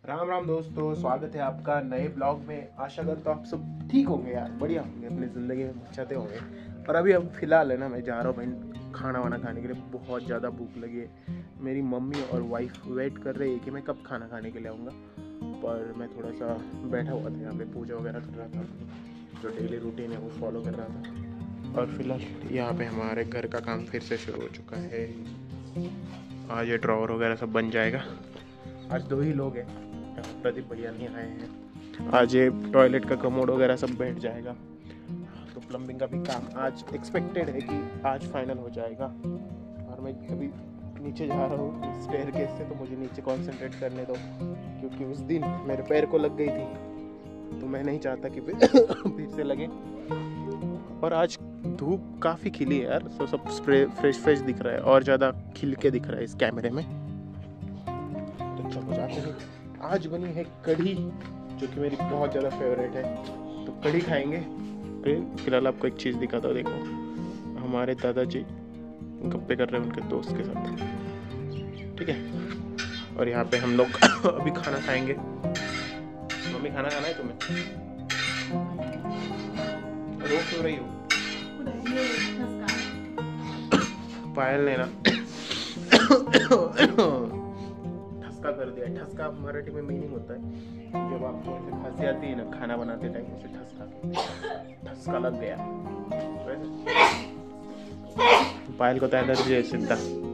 राम राम दोस्तों, स्वागत है आपका नए ब्लॉग में। आशा करता हूँ आप सब ठीक होंगे यार, बढ़िया होंगे, अपनी ज़िंदगी में मचाते होंगे। और अभी हम फिलहाल है ना, मैं जा रहा हूँ भाई खाना वाना खाने के लिए। बहुत ज़्यादा भूख लगी है। मेरी मम्मी और वाइफ वेट कर रही है कि मैं कब खाना खाने के लिए आऊँगा। पर मैं थोड़ा सा बैठा हुआ था यहाँ पे, पूजा वगैरह कर रहा था, जो डेली रूटीन है वो फॉलो कर रहा था। और फिलहाल यहाँ पे हमारे घर का काम फिर से शुरू हो चुका है। आज ये ड्रॉवर वगैरह सब बन जाएगा। आज 2 ही लोग हैं, प्रदीप भैया नहीं आए हैं। आज ये टॉयलेट का कमोड वगैरह सब बैठ जाएगा। तो प्लम्बिंग का भी काम आज एक्सपेक्टेड है कि आज फाइनल हो जाएगा। और मैं अभी नीचे जा रहा हूँ स्टेयरकेस से, तो मुझे नीचे कंसंट्रेट करने दो, क्योंकि उस दिन मेरे पैर को लग गई थी, तो मैं नहीं चाहता कि फिर से लगे। और आज धूप काफ़ी खिली है यार, तो सब फ्रेश दिख रहा है, और ज़्यादा खिल के दिख रहा है इस कैमरे में। तो चलो जाते हैं। आज बनी है कढ़ी, जो कि मेरी बहुत ज़्यादा फेवरेट है, तो कढ़ी खाएंगे। फिलहाल आपको एक चीज़ दिखाता हूँ, देखो हमारे दादाजी गप्पे कर रहे हैं उनके दोस्त के साथ, ठीक है। और यहाँ पे हम लोग अभी खाना खाएंगे। मम्मी खाना खाना है तुम्हें? रोक क्यों रही हो? पायल ने ना ठसका कर दिया। ठसका मराठी में मीनिंग होता है जब आपको ऐसे खांसी आती है ना खाना बनाते टाइम, उसे ठसका लग गया। पायल को तो एलर्जी है सीधा।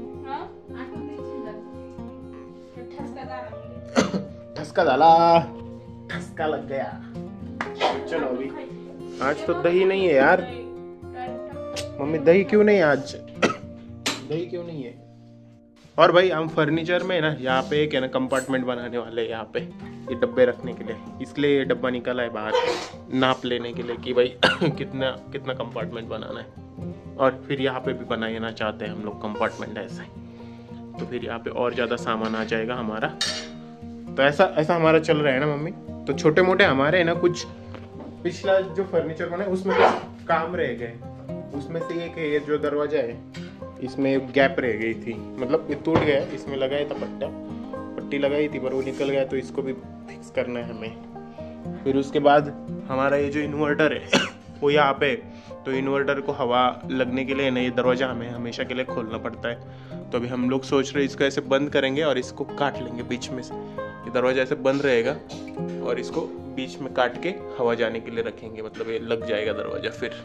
ठसका डाला, ठसका लग गया। चलो अभी आज तो दही नहीं है यार। मम्मी दही क्यों नहीं है आज? दही क्यों नहीं है? और भाई हम फर्नीचर में ना यहाँ पे एक है ना कंपार्टमेंट बनाने वाले हैं यहाँ पे, ये डब्बे रखने के लिए। इसलिए ये डब्बा निकला है बाहर नाप लेने के लिए कि भाई कितना कितना कंपार्टमेंट बनाना है। और फिर यहाँ पे भी बनाना चाहते हैं हम लोग कंपार्टमेंट ऐसे, तो फिर यहाँ पे और ज़्यादा सामान आ जाएगा हमारा। तो ऐसा हमारा चल रहा है ना मम्मी। तो छोटे मोटे हमारे है ना कुछ पिछला जो फर्नीचर बना है उसमें कुछ काम रह गए। उसमें से एक है ये जो दरवाजा है, इसमें गैप रह गई थी, मतलब ये टूट गया। इसमें लगाया था पट्टी लगाई थी, पर वो निकल गया, तो इसको भी फिक्स करना है हमें। फिर उसके बाद हमारा ये जो इन्वर्टर है वो यहाँ पे, तो इन्वर्टर को हवा लगने के लिए ना ये दरवाज़ा हमें हमेशा के लिए खोलना पड़ता है। तो अभी हम लोग सोच रहे हैं इसको ऐसे बंद करेंगे और इसको काट लेंगे बीच में से। ये दरवाज़ा ऐसे बंद रहेगा और इसको बीच में काट के हवा जाने के लिए रखेंगे, मतलब ये लग जाएगा दरवाज़ा फिर।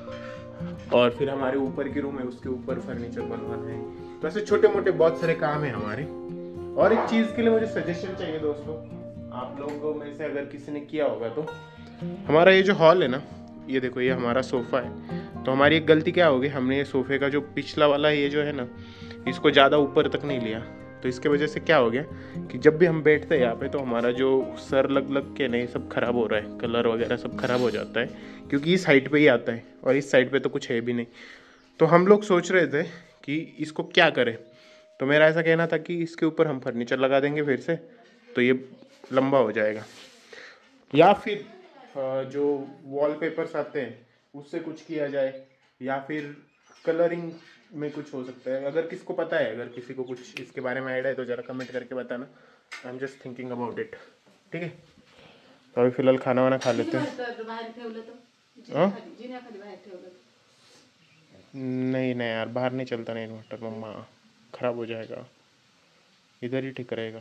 और फिर हमारे ऊपर की रूम है, उसके ऊपर फर्नीचर बनवाना है। तो ऐसे छोटे मोटे बहुत सारे काम है हमारे। और एक चीज़ के लिए मुझे सजेशन चाहिए दोस्तों, आप लोगों में से अगर किसी ने किया होगा तो। हमारा ये जो हॉल है ना, ये देखो ये हमारा सोफ़ा है। तो हमारी एक गलती क्या होगी, हमने ये सोफ़े का जो पिछला वाला ये जो है ना, इसको ज़्यादा ऊपर तक नहीं लिया। तो इसके वजह से क्या हो गया कि जब भी हम बैठते हैं यहाँ पे, तो हमारा जो सर लग के नहीं सब खराब हो रहा है, कलर वगैरह सब खराब हो जाता है, क्योंकि इस साइड पे ही आता है और इस साइड पे तो कुछ है भी नहीं। तो हम लोग सोच रहे थे कि इसको क्या करें। तो मेरा ऐसा कहना था कि इसके ऊपर हम फर्नीचर लगा देंगे फिर से, तो ये लंबा हो जाएगा। या फिर जो वॉलपेपर्स आते हैं उससे कुछ किया जाए, या फिर कलरिंग में कुछ हो सकता है। अगर किसको पता है, अगर किसी को कुछ इसके बारे में आइडिया है तो ज़रा कमेंट करके बताना। I am just thinking about it, ठीक है। तो अभी फिलहाल खाना वाना खा लेते हैं। नहीं यार, बाहर नहीं चलता नहीं इन्वर्टर, मम्मा ख़राब हो जाएगा, इधर ही ठीक रहेगा।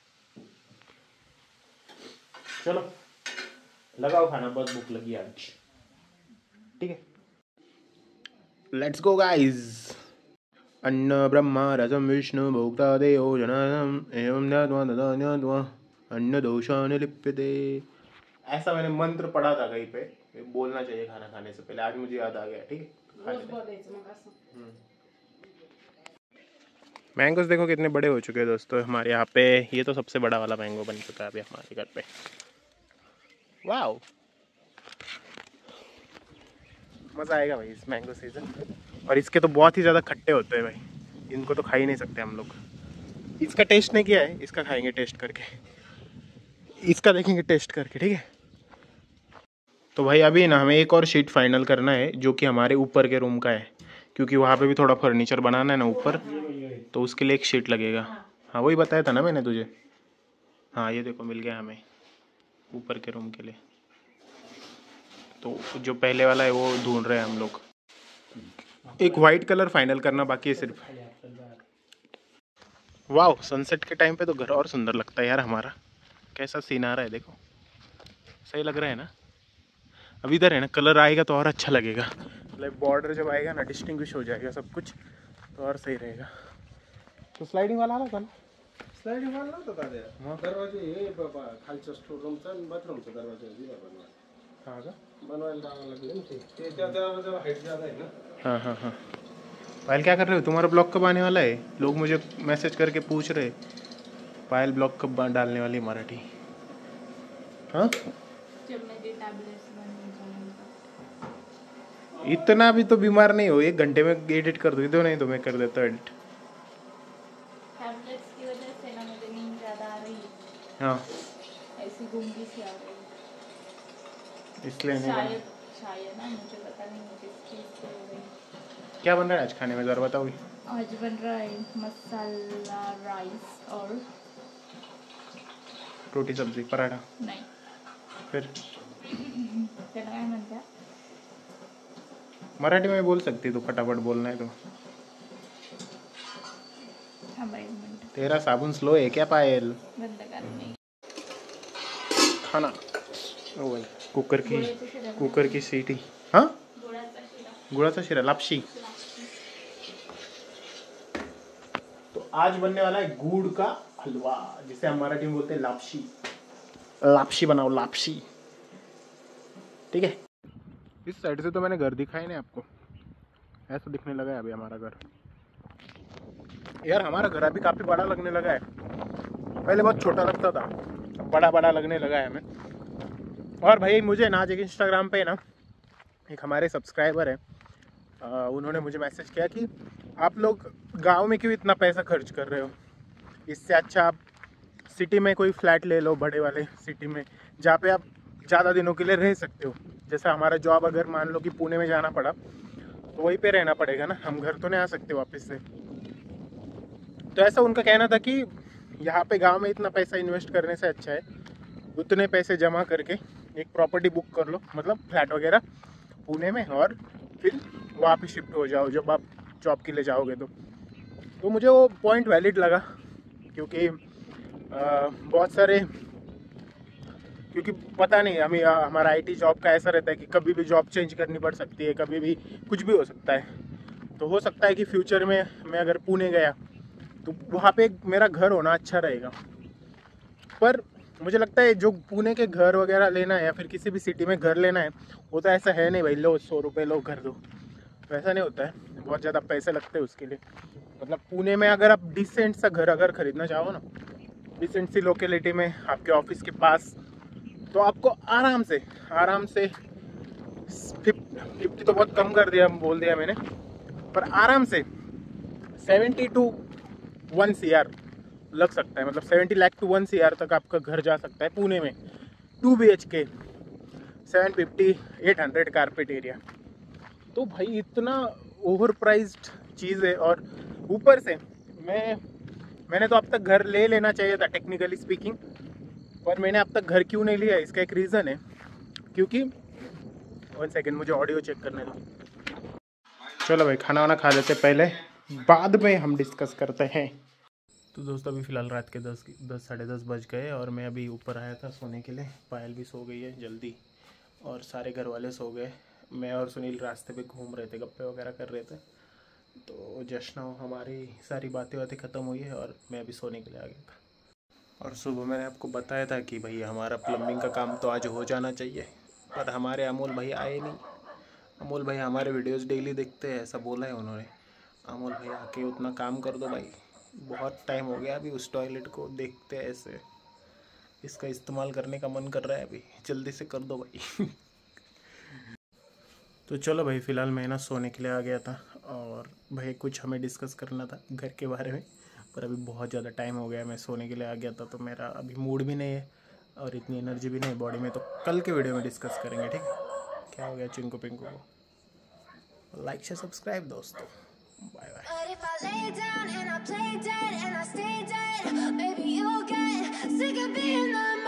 चलो लगाओ खाना, बहुत भूख लगी आज, ठीक है। Let's go guys. अन्न ब्रह्मा रसम विष्णु भोक्ता देवो जनार्दनम् एवं ज्ञात्वा अन्न दोषान् लिप्यते। ऐसा मैंने मंत्र पढ़ा था कहीं पे, बोलना चाहिए खाना खाने से पहले। आज मुझे याद आ गया, ठीक है। मैंगोस देखो कितने बड़े हो चुके हैं दोस्तों हमारे यहाँ पे। ये तो सबसे बड़ा वाला मैंगो बन चुका है अभी हमारे घर पे। वाओ, मज़ा आएगा भाई इस मैंगो सीजन। और इसके तो बहुत ही ज़्यादा खट्टे होते हैं भाई, इनको तो खा ही नहीं सकते हम लोग। इसका टेस्ट नहीं किया है, इसका खाएंगे टेस्ट करके, इसका देखेंगे टेस्ट करके, ठीक है। तो भाई अभी ना हमें एक और शीट फाइनल करना है, जो कि हमारे ऊपर के रूम का है, क्योंकि वहाँ पे भी थोड़ा फर्नीचर बनाना है ना ऊपर, तो उसके लिए एक शीट लगेगा। हाँ वही बताया था ना मैंने तुझे। हाँ ये देखो मिल गया हमें ऊपर के रूम के लिए। तो जो पहले वाला है वो ढूंढ रहे हैं हम लोग। एक वाइट कलर फाइनल करना बाकी है सिर्फ। वाह, सनसेट के टाइम पे तो घर और सुंदर लगता है यार हमारा। कैसा सीन आ रहा है देखो, सही लग रहा है ना। अब इधर है ना कलर आएगा तो और अच्छा लगेगा, मतलब बॉर्डर जब आएगा ना डिस्टिंग्विश हो जाएगा सब कुछ, तो और सही रहेगा। तो स्लाइडिंग वाला आला का स्लाइडिंग वाला नव्हतं का ते दरवाजे हे बाबा खालच्या स्टोर रूमचा आणि बाथरूमचा दरवाजा दिला बनवायला। हाँ का बनवायला लावावं लागेल ना ते त्या हाईट ज़्यादा है ना। हाँ हाँ हाँ। पायल क्या कर रहे हो, तुम्हारा ब्लॉग कब आने वाला है? लोग मुझे मैसेज करके पूछ रहे पायल ब्लॉग कब डालने वाली मराठी। हाँ जब मेरे टैबलेट्स बन जाएंगे। इतना भी तो बीमार नहीं हो, 1 घंटे में एडिट कर दो, नहीं तो मैं कर देता एडिट। टैबलेट्स की वजह से ना मुझे नींद ज़्यादा आ रही है। हाँ ऐसी गुंगी सी आ रही है इसलिए नहीं शायद शायद ना, मुझे पता नहीं है किस चीज़ से हो रही है। क्या बन रहा है आज खाने में ज़रा बताओ। आज बन रहा है मसाला राइस और रोटी सब्जी पराठा। नहीं फिर त्याला काय म्हणतात? मराठी में बोल सकती तो फटाफट बोलना है तो। थांबा एक मिनिट, तेरा साबुन स्लो है क्या पायल? बंद कर नहीं। खाना ओ भाई कुकर गोळ्याचं शिरा कुकर की सीटी। हाँ गोळ्याचा शिरा गुड़ाचा शिरा लापशी। तो आज बनने वाला है गुड़ का हलवा, जिसे हम मराठी में बोलते हैं लापशी। लापशी बनाओ लापशी, ठीक है। इस साइड से तो मैंने घर दिखाई नहीं आपको, ऐसा दिखने लगा है अभी हमारा घर। यार हमारा घर अभी काफ़ी बड़ा लगने लगा है, पहले बहुत छोटा लगता था, बड़ा बड़ा लगने लगा है हमें। और भाई मुझे ना आज एक इंस्टाग्राम पे ना एक हमारे सब्सक्राइबर है, उन्होंने मुझे मैसेज किया कि आप लोग गांव में क्यों इतना पैसा खर्च कर रहे हो, इससे अच्छा आप सिटी में कोई फ्लैट ले लो, बड़े वाले सिटी में जहाँ पे आप ज़्यादा दिनों के लिए रह सकते हो। जैसा हमारा जॉब अगर मान लो कि पुणे में जाना पड़ा तो वहीं पे रहना पड़ेगा ना, हम घर तो नहीं आ सकते वापस से। तो ऐसा उनका कहना था कि यहाँ पे गांव में इतना पैसा इन्वेस्ट करने से अच्छा है उतने पैसे जमा करके एक प्रॉपर्टी बुक कर लो, मतलब फ्लैट वगैरह पुणे में, और फिर वहाँ पे शिफ्ट हो जाओ जब आप जॉब के लिए जाओगे। तो मुझे वो पॉइंट वैलिड लगा, क्योंकि बहुत सारे, क्योंकि पता नहीं हमें हमारा आईटी जॉब का ऐसा रहता है कि कभी भी जॉब चेंज करनी पड़ सकती है, कभी भी कुछ भी हो सकता है। तो हो सकता है कि फ्यूचर में मैं अगर पुणे गया तो वहाँ पे मेरा घर होना अच्छा रहेगा। पर मुझे लगता है जो पुणे के घर वगैरह लेना है या फिर किसी भी सिटी में घर लेना है वो तो ऐसा है नहीं भाई लो 100 रुपये लो घर दो, तो ऐसा नहीं होता है, बहुत ज़्यादा पैसे लगते हैं उसके लिए। मतलब पुणे में अगर आप डिसेंट सा घर अगर खरीदना चाहो ना, डिसेंट सी लोकेलिटी में आपके ऑफिस के पास, तो आपको आराम से 50 तो बहुत कम कर दिया बोल दिया मैंने, पर आराम से 70 to 1 CR लग सकता है, मतलब 70 लाख to 1 CR तक आपका घर जा सकता है पुणे में। 2 BHK 750-800 कारपेट एरिया। तो भाई इतना ओवर प्राइज्ड चीज़ है, और ऊपर से मैंने तो अब तक घर ले लेना चाहिए था टेक्निकली स्पीकिंग, पर मैंने अब तक घर क्यों नहीं लिया इसका एक रीज़न है, क्योंकि 1 सेकेंड मुझे ऑडियो चेक करने दो। चलो भाई खाना वाना खा लेते पहले, बाद में हम डिस्कस करते हैं। तो दोस्तों अभी फ़िलहाल रात के 10 साढ़े 10 बज गए और मैं अभी ऊपर आया था सोने के लिए। पायल भी सो गई है जल्दी और सारे घर वाले सो गए। मैं और सुनील रास्ते पे घूम रहे थे, गप्पे वगैरह कर रहे थे। तो जस्ट नाउ हमारी सारी बातें ख़त्म हुई है और मैं अभी सोने के लिए आ गया था। और सुबह मैंने आपको बताया था कि भाई हमारा प्लम्बिंग का काम तो आज हो जाना चाहिए, पर हमारे अमोल भाई आए नहीं। अमोल भाई हमारे वीडियोस डेली देखते हैं, ऐसा बोला है उन्होंने। अमोल भाई आके उतना काम कर दो भाई, बहुत टाइम हो गया अभी उस टॉयलेट को देखते हैं, ऐसे इसका इस्तेमाल करने का मन कर रहा है अभी, जल्दी से कर दो भाई। तो चलो भाई फ़िलहाल मैं ना सोने के लिए आ गया था, और भाई कुछ हमें डिस्कस करना था घर के बारे में, पर अभी बहुत ज़्यादा टाइम हो गया, मैं सोने के लिए आ गया था। तो मेरा अभी मूड भी नहीं है और इतनी एनर्जी भी नहीं बॉडी में, तो कल के वीडियो में डिस्कस करेंगे, ठीक है। क्या हो गया चिंकू पिंकू को? लाइक से सब्सक्राइब दोस्तों। Bye bye. But if I lay down and I play dead and I stay dead, maybe you'll get sick of being the